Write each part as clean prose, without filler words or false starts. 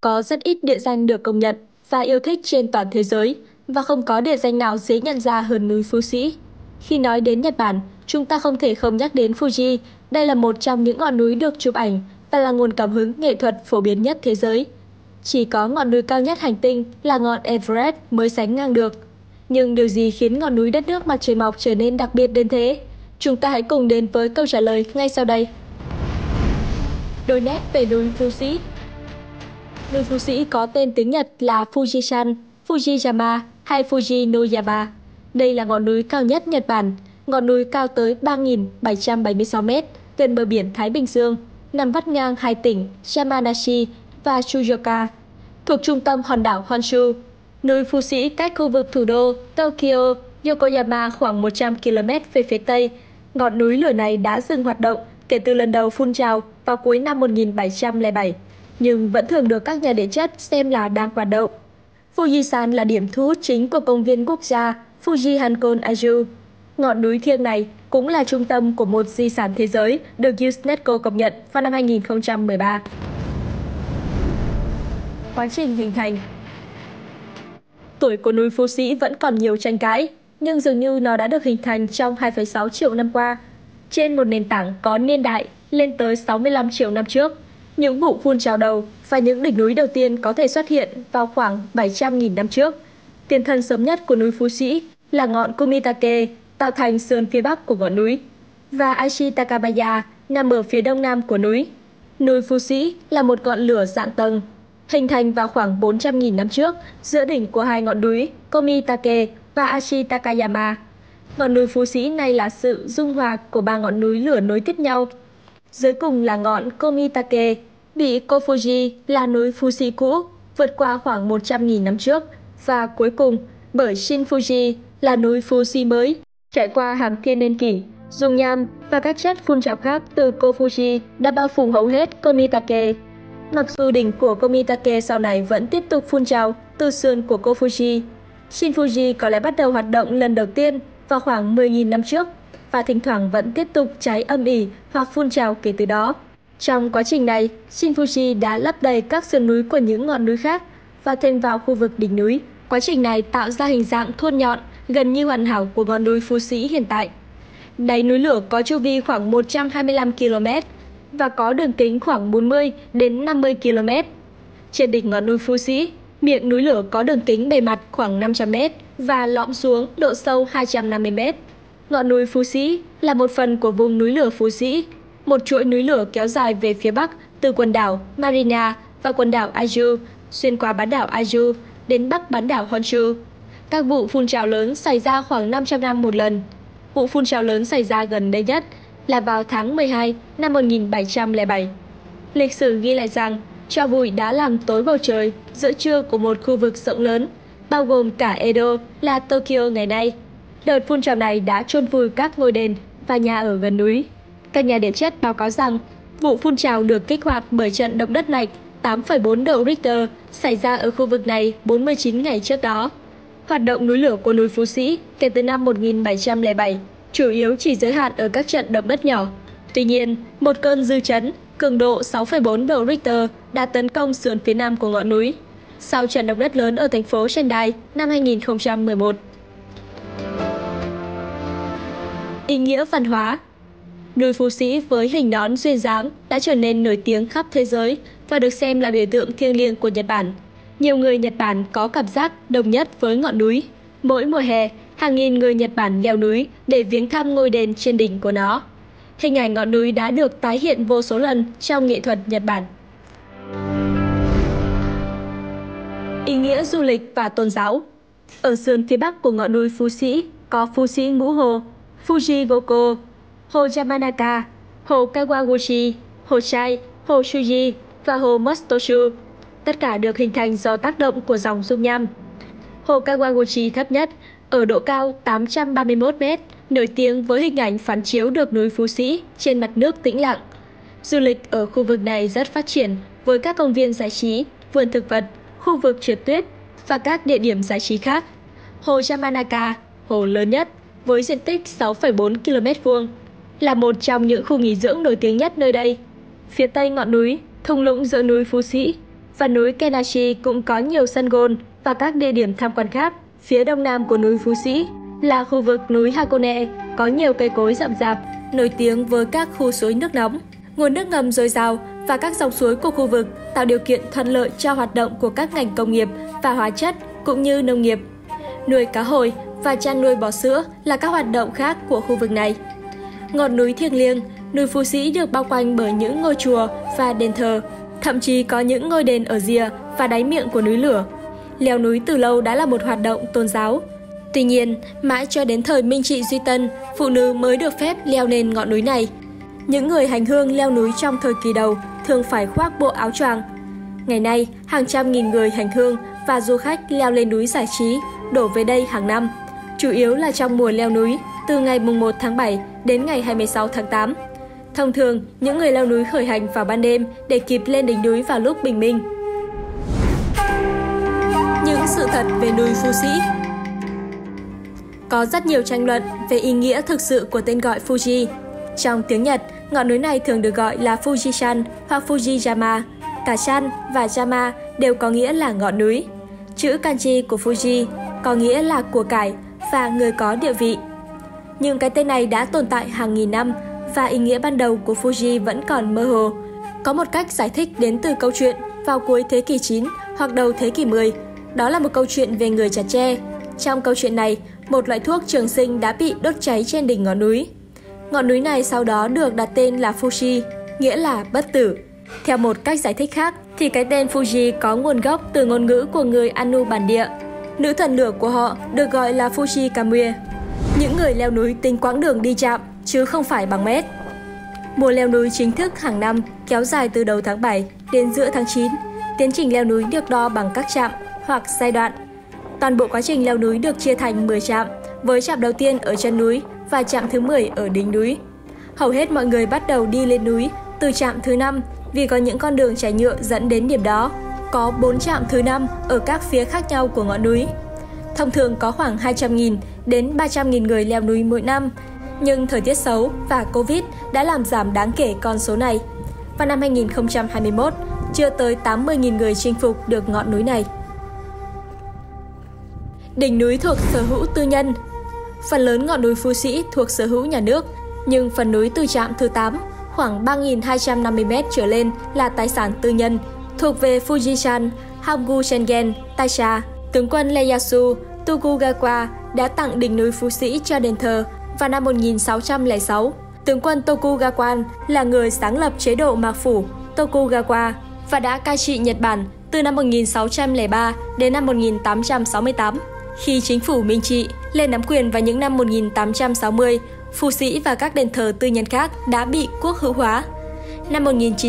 Có rất ít địa danh được công nhận và yêu thích trên toàn thế giới, và không có địa danh nào dễ nhận ra hơn núi Phú Sĩ. Khi nói đến Nhật Bản, chúng ta không thể không nhắc đến Fuji. Đây là một trong những ngọn núi được chụp ảnh và là nguồn cảm hứng nghệ thuật phổ biến nhất thế giới. Chỉ có ngọn núi cao nhất hành tinh là ngọn Everest mới sánh ngang được. Nhưng điều gì khiến ngọn núi đất nước mặt trời mọc trở nên đặc biệt đến thế? Chúng ta hãy cùng đến với câu trả lời ngay sau đây. Đôi nét về núi Phú Sĩ. Núi Phú Sĩ có tên tiếng Nhật là Fujisan, Fujiyama hay Fujinoyama. Đây là ngọn núi cao nhất Nhật Bản. Ngọn núi cao tới 3.776 m, gần bờ biển Thái Bình Dương, nằm vắt ngang hai tỉnh Yamanashi và Tsukuoka, thuộc trung tâm hòn đảo Honshu. Núi Phú Sĩ cách khu vực thủ đô Tokyo, Yokohama khoảng 100 km về phía tây. Ngọn núi lửa này đã dừng hoạt động kể từ lần đầu phun trào vào cuối năm 1707, nhưng vẫn thường được các nhà địa chất xem là đang hoạt động. Fujisan là điểm thu hút chính của công viên quốc gia Fuji Hankon-Aju. Ngọn núi thiêng này cũng là trung tâm của một di sản thế giới được UNESCO công nhận vào năm 2013. Quá trình hình thành. Tuổi của núi Phú Sĩ vẫn còn nhiều tranh cãi, nhưng dường như nó đã được hình thành trong 2,6 triệu năm qua, trên một nền tảng có niên đại lên tới 65 triệu năm trước. Những vụ phun trào đầu và những đỉnh núi đầu tiên có thể xuất hiện vào khoảng 700.000 năm trước. Tiền thân sớm nhất của núi Phú Sĩ là ngọn Kumitake, tạo thành sườn phía bắc của ngọn núi, và Ashi-Takabaya nằm ở phía đông nam của núi. Núi Phú Sĩ là một ngọn lửa dạng tầng, hình thành vào khoảng 400.000 năm trước giữa đỉnh của hai ngọn núi Komitake và Ashi-Takayama. Ngọn núi Phú Sĩ này là sự dung hòa của ba ngọn núi lửa nối tiếp nhau. Dưới cùng là ngọn Komitake, bị Kofuji là núi Phú Sĩ cũ vượt qua khoảng 100.000 năm trước, và cuối cùng bởi Shin-Fuji là núi Phú Sĩ mới, trải qua hàng thiên niên kỷ. Dung nham và các chất phun trào khác từ Kofuji đã bao phủ hầu hết Komitake. Mặc dù đỉnh của Komitake sau này vẫn tiếp tục phun trào từ sườn của Kofuji, Shin-Fuji có lẽ bắt đầu hoạt động lần đầu tiên vào khoảng 10.000 năm trước, và thỉnh thoảng vẫn tiếp tục cháy âm ỉ hoặc phun trào kể từ đó. Trong quá trình này, Shin-Fuji đã lấp đầy các sườn núi của những ngọn núi khác và thêm vào khu vực đỉnh núi. Quá trình này tạo ra hình dạng thuôn nhọn gần như hoàn hảo của ngọn núi Phú Sĩ hiện tại. Đáy núi lửa có chu vi khoảng 125 km và có đường kính khoảng 40 đến 50 km. Trên đỉnh ngọn núi Phú Sĩ, miệng núi lửa có đường kính bề mặt khoảng 500 m và lõm xuống độ sâu 250 m. Ngọn núi Phú Sĩ là một phần của vùng núi lửa Phú Sĩ, một chuỗi núi lửa kéo dài về phía bắc từ quần đảo Marina và quần đảo Aju, xuyên qua bán đảo Aju đến bắc bán đảo Honshu. Các vụ phun trào lớn xảy ra khoảng 500 năm một lần. Vụ phun trào lớn xảy ra gần đây nhất là vào tháng 12 năm 1707. Lịch sử ghi lại rằng tro bụi đã làm tối bầu trời giữa trưa của một khu vực rộng lớn, bao gồm cả Edo là Tokyo ngày nay. Đợt phun trào này đã chôn vùi các ngôi đền và nhà ở gần núi. Các nhà địa chất báo cáo rằng vụ phun trào được kích hoạt bởi trận động đất mạnh 8,4 độ Richter xảy ra ở khu vực này 49 ngày trước đó. Hoạt động núi lửa của núi Phú Sĩ kể từ năm 1707 chủ yếu chỉ giới hạn ở các trận động đất nhỏ. Tuy nhiên, một cơn dư chấn cường độ 6,4 độ Richter đã tấn công sườn phía nam của ngọn núi sau trận động đất lớn ở thành phố Sendai năm 2011. Ý nghĩa văn hóa. Núi Phú Sĩ với hình nón duyên dáng đã trở nên nổi tiếng khắp thế giới và được xem là biểu tượng thiêng liêng của Nhật Bản. Nhiều người Nhật Bản có cảm giác đồng nhất với ngọn núi. Mỗi mùa hè, hàng nghìn người Nhật Bản leo núi để viếng thăm ngôi đền trên đỉnh của nó. Hình ảnh ngọn núi đã được tái hiện vô số lần trong nghệ thuật Nhật Bản. Ý nghĩa du lịch và tôn giáo. Ở sườn phía bắc của ngọn núi Phú Sĩ có Phú Sĩ Ngũ Hồ, Fuji Goko, hồ Yamanaka, hồ Kawaguchi, hồ Shai, hồ Shuji và hồ Mostoshu. Tất cả được hình thành do tác động của dòng dung nham. Hồ Kawaguchi thấp nhất, ở độ cao 831 m, nổi tiếng với hình ảnh phản chiếu được núi Phú Sĩ trên mặt nước tĩnh lặng. Du lịch ở khu vực này rất phát triển với các công viên giải trí, vườn thực vật, khu vực trượt tuyết và các địa điểm giải trí khác. Hồ Yamanaka, hồ lớn nhất với diện tích 6,4 km2, là một trong những khu nghỉ dưỡng nổi tiếng nhất nơi đây. Phía tây ngọn núi, thung lũng giữa núi Phú Sĩ Và núi Kenashi cũng có nhiều sân golf và các địa điểm tham quan khác. Phía đông nam của núi Phú Sĩ là khu vực núi Hakone, có nhiều cây cối rậm rạp, nổi tiếng với các khu suối nước nóng, nguồn nước ngầm dồi dào và các dòng suối của khu vực tạo điều kiện thuận lợi cho hoạt động của các ngành công nghiệp và hóa chất cũng như nông nghiệp. Nuôi cá hồi và chăn nuôi bò sữa là các hoạt động khác của khu vực này. Ngọn núi thiêng liêng, núi Phú Sĩ được bao quanh bởi những ngôi chùa và đền thờ, thậm chí có những ngôi đền ở rìa và đáy miệng của núi lửa. Leo núi từ lâu đã là một hoạt động tôn giáo. Tuy nhiên, mãi cho đến thời Minh Trị Duy Tân, phụ nữ mới được phép leo lên ngọn núi này. Những người hành hương leo núi trong thời kỳ đầu thường phải khoác bộ áo choàng. Ngày nay, hàng trăm nghìn người hành hương và du khách leo lên núi giải trí, đổ về đây hàng năm, chủ yếu là trong mùa leo núi, từ ngày 1 tháng 7 đến ngày 26 tháng 8. Thông thường, những người leo núi khởi hành vào ban đêm để kịp lên đỉnh núi vào lúc bình minh. Những sự thật về núi Phú Sĩ. Có rất nhiều tranh luận về ý nghĩa thực sự của tên gọi Fuji. Trong tiếng Nhật, ngọn núi này thường được gọi là Fuji-san hoặc Fuji-yama. Cả San và Yama đều có nghĩa là ngọn núi. Chữ kanji của Fuji có nghĩa là của cải và người có địa vị. Nhưng cái tên này đã tồn tại hàng nghìn năm và ý nghĩa ban đầu của Fuji vẫn còn mơ hồ. Có một cách giải thích đến từ câu chuyện vào cuối thế kỷ 9 hoặc đầu thế kỷ 10. Đó là một câu chuyện về người chặt tre. Trong câu chuyện này, một loại thuốc trường sinh đã bị đốt cháy trên đỉnh ngọn núi. Ngọn núi này sau đó được đặt tên là Fuji, nghĩa là bất tử. Theo một cách giải thích khác, thì cái tên Fuji có nguồn gốc từ ngôn ngữ của người Anu bản địa. Nữ thần lửa của họ được gọi là Fuji Kamue. Những người leo núi tính quãng đường đi chạm, chứ không phải bằng mét. Mùa leo núi chính thức hàng năm kéo dài từ đầu tháng 7 đến giữa tháng 9. Tiến trình leo núi được đo bằng các trạm hoặc giai đoạn. Toàn bộ quá trình leo núi được chia thành 10 trạm, với trạm đầu tiên ở chân núi và trạm thứ 10 ở đỉnh núi. Hầu hết mọi người bắt đầu đi lên núi từ trạm thứ 5 vì có những con đường trải nhựa dẫn đến điểm đó. Có 4 trạm thứ 5 ở các phía khác nhau của ngọn núi. Thông thường có khoảng 200.000 đến 300.000 người leo núi mỗi năm, nhưng thời tiết xấu và Covid đã làm giảm đáng kể con số này. Vào năm 2021, chưa tới 80.000 người chinh phục được ngọn núi này. Đỉnh núi thuộc sở hữu tư nhân. Phần lớn ngọn núi Phú Sĩ thuộc sở hữu nhà nước, nhưng phần núi từ trạm thứ 8, khoảng 3.250m trở lên là tài sản tư nhân, thuộc về Fuji-san, Hamgu Shengen, Taisha. Tướng quân Ieyasu Tokugawa đã tặng đỉnh núi Phú Sĩ cho đền thờ vào năm 1606. Tướng quân Tokugawa là người sáng lập chế độ Mạc Phủ Tokugawa và đã cai trị Nhật Bản từ năm 1603 đến năm 1868. Khi chính phủ Minh Trị lên nắm quyền vào những năm 1860, Phú Sĩ và các đền thờ tư nhân khác đã bị quốc hữu hóa. Năm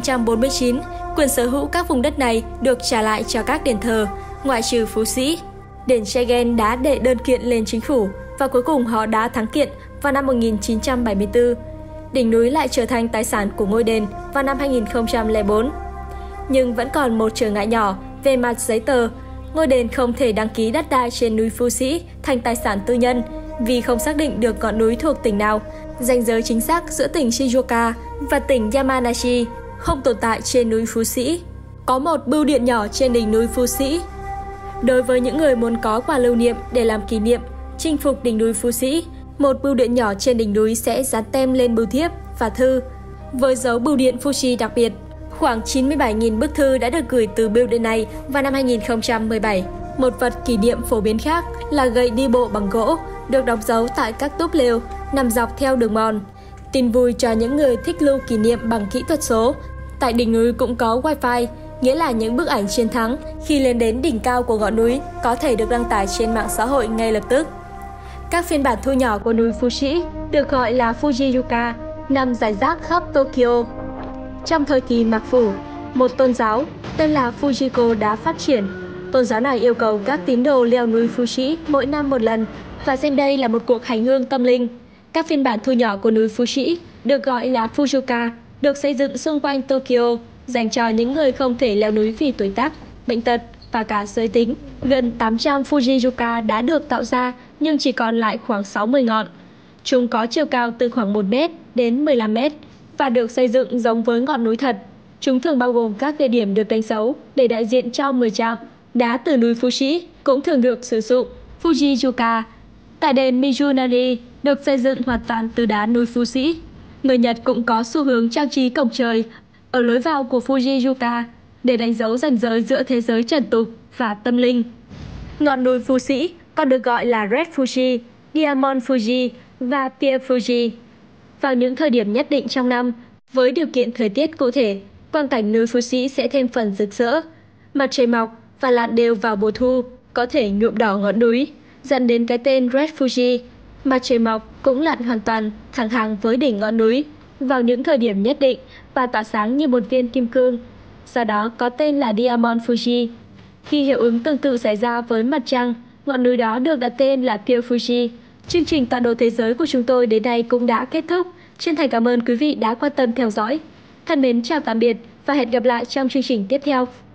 1949, quyền sở hữu các vùng đất này được trả lại cho các đền thờ, ngoại trừ Phú Sĩ. Đền Seigen đã đệ đơn kiện lên chính phủ và cuối cùng họ đã thắng kiện vào năm 1974. Đỉnh núi lại trở thành tài sản của ngôi đền vào năm 2004. Nhưng vẫn còn một trở ngại nhỏ về mặt giấy tờ. Ngôi đền không thể đăng ký đất đai trên núi Phú Sĩ thành tài sản tư nhân vì không xác định được ngọn núi thuộc tỉnh nào. Ranh giới chính xác giữa tỉnh Shizuoka và tỉnh Yamanashi không tồn tại trên núi Phú Sĩ. Có một bưu điện nhỏ trên đỉnh núi Phú Sĩ. Đối với những người muốn có quà lưu niệm để làm kỷ niệm chinh phục đỉnh núi Phú Sĩ, một bưu điện nhỏ trên đỉnh núi sẽ dán tem lên bưu thiếp và thư với dấu bưu điện Fuji đặc biệt. Khoảng 97.000 bức thư đã được gửi từ bưu điện này vào năm 2017. Một vật kỷ niệm phổ biến khác là gậy đi bộ bằng gỗ, được đóng dấu tại các túp lều nằm dọc theo đường mòn. Tin vui cho những người thích lưu kỷ niệm bằng kỹ thuật số. Tại đỉnh núi cũng có Wi-Fi, nghĩa là những bức ảnh chiến thắng khi lên đến đỉnh cao của ngọn núi có thể được đăng tải trên mạng xã hội ngay lập tức. Các phiên bản thu nhỏ của núi Phú Sĩ được gọi là Fuji-yuka, nằm rải rác khắp Tokyo. Trong thời kỳ Mạc Phủ, một tôn giáo tên là Fujiko đã phát triển. Tôn giáo này yêu cầu các tín đồ leo núi Phú Sĩ mỗi năm một lần và xem đây là một cuộc hành hương tâm linh. Các phiên bản thu nhỏ của núi Phú Sĩ được gọi là Fujuka, được xây dựng xung quanh Tokyo, dành cho những người không thể leo núi vì tuổi tác, bệnh tật và cả giới tính. Gần 800 Fuji-yuka đã được tạo ra nhưng chỉ còn lại khoảng 60 ngọn. Chúng có chiều cao từ khoảng 1 m đến 15 m và được xây dựng giống với ngọn núi thật. Chúng thường bao gồm các địa điểm được đánh dấu để đại diện cho 10 trạm. Đá từ núi Fuji cũng thường được sử dụng. Fuji-yuka tại đền Mizunari được xây dựng hoàn toàn từ đá núi Fuji. Người Nhật cũng có xu hướng trang trí cổng trời ở lối vào của Fuji-yuka để đánh dấu ranh giới giữa thế giới trần tục và tâm linh. Ngọn núi Fuji còn được gọi là Red Fuji, Diamond Fuji và Pearl Fuji. Vào những thời điểm nhất định trong năm, với điều kiện thời tiết cụ thể, quang cảnh núi Fuji sẽ thêm phần rực rỡ. Mặt trời mọc và lặn đều vào mùa thu có thể nhuộm đỏ ngọn núi, dẫn đến cái tên Red Fuji. Mặt trời mọc cũng lặn hoàn toàn thẳng hàng với đỉnh ngọn núi vào những thời điểm nhất định và tỏa sáng như một viên kim cương. Do đó có tên là Diamond Fuji. Khi hiệu ứng tương tự xảy ra với mặt trăng, ngọn núi đó được đặt tên là Pearl Fuji. Chương trình tọa độ thế giới của chúng tôi đến đây cũng đã kết thúc. Chân thành cảm ơn quý vị đã quan tâm theo dõi. Thân mến chào tạm biệt và hẹn gặp lại trong chương trình tiếp theo.